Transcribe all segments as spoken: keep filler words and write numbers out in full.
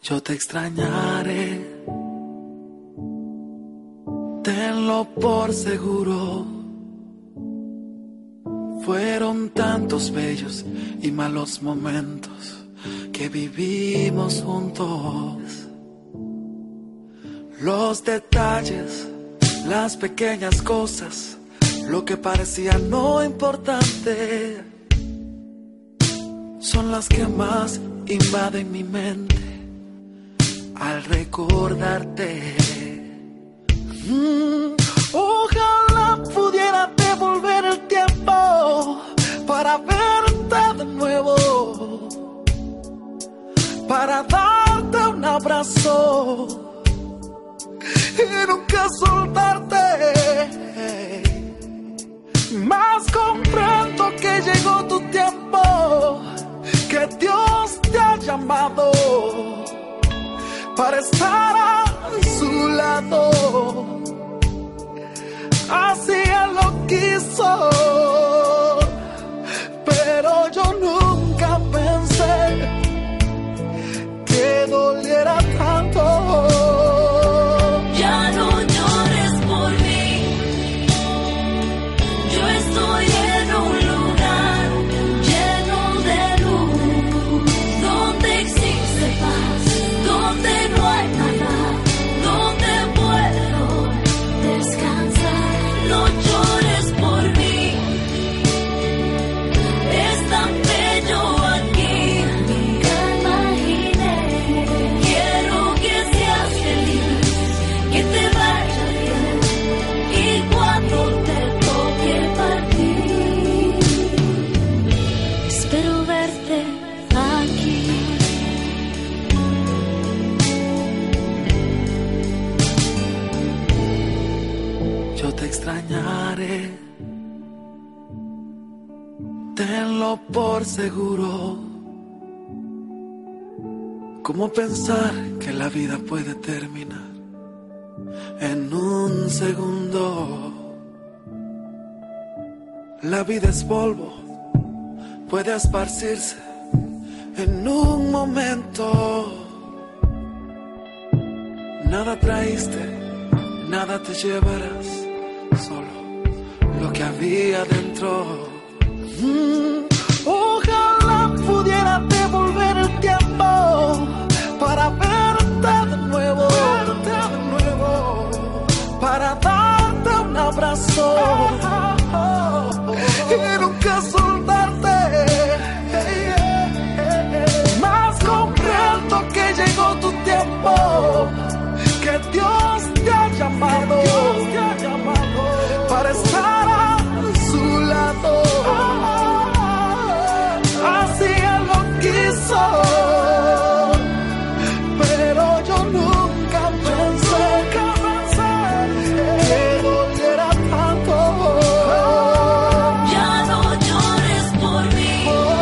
Yo te extrañaré, tenlo por seguro. Fueron tantos bellos y malos momentos que vivimos juntos. Los detalles, las pequeñas cosas, lo que parecía no importante, son las que más invaden mi mente al recordarte. Mm, ojalá pudiera devolver el tiempo para verte de nuevo, para darte un abrazo y nunca soltarte. Mas comprendo que llegó tu tiempo, que Dios te ha llamado para estar a su lado. Así Él lo quiso, pero yo nunca pensé que doliera tanto. Ya no llores por mí, yo estoy en un lugar lleno de luz, donde existe paz, donde no hay nada, donde puedo descansar. No llores por mí, es tan bello aquí, nunca imaginé. Quiero que seas feliz, que te vaya bien, y cuando te toque partir, espero verte aquí. Yo te extrañaré, tenlo por seguro. ¿Cómo pensar que la vida puede terminar en un segundo? La vida es polvo, puede esparcirse en un momento. Nada traíste, nada te llevarás, solo lo que había dentro. Mm, ojalá pudiera devolver el tiempo para verte de nuevo, verte de nuevo, para darte un abrazo y nunca soltarte. Mas comprendo que llegó tu tiempo, que Dios te ha llamado, Dios te ha llamado para estar a su lado. Así Él lo quiso, pero yo nunca pensé que doliera tanto. Ya no llores por mí,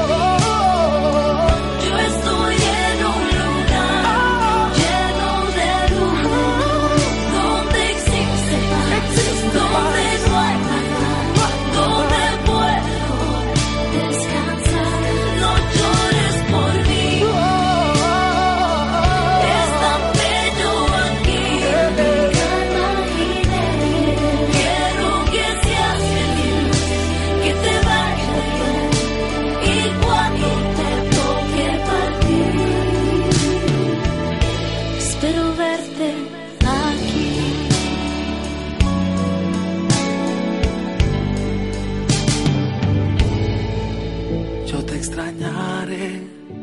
yo estoy en un lugar lleno de luz, donde existe paz, donde no hay nada, donde puedo descansar. No llores por mí, es tan bello aquí, nunca imaginé. Quiero que seas feliz, que te vaya bien, y cuando te toque partir, espero verte aquí. Yo te extrañaré,